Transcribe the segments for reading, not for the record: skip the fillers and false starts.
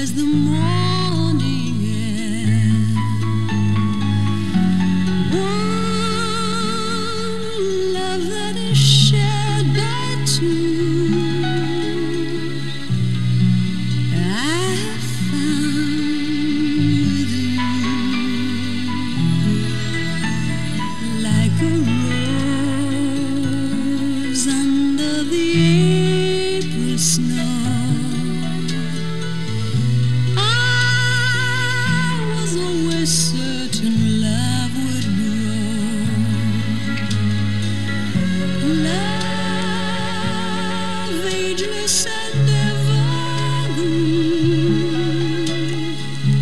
as the morning air. One love that is shared by two. I have found with you, like a rose under the April snow. Certain love would grow, love ageless and evergreen,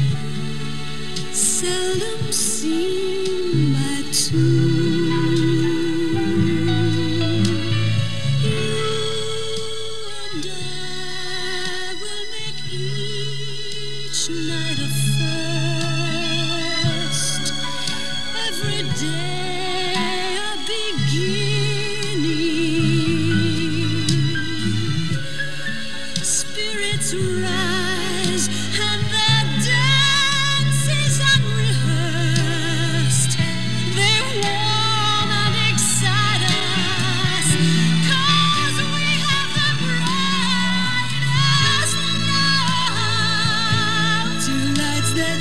seldom seen by two. You and I will make each night a every day a beginning. Spirits rise and their dance is unrehearsed. They warm and excite us, 'cause we have the brightest love. Two lights that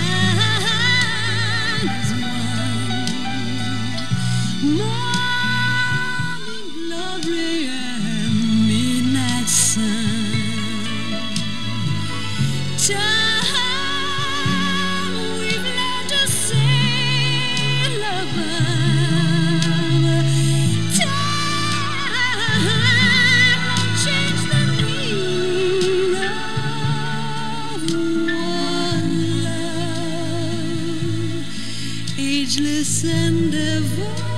shine as morning glory and midnight sun. Time we've learned to sail above. Time won't change the meaning of one love, ageless and ever.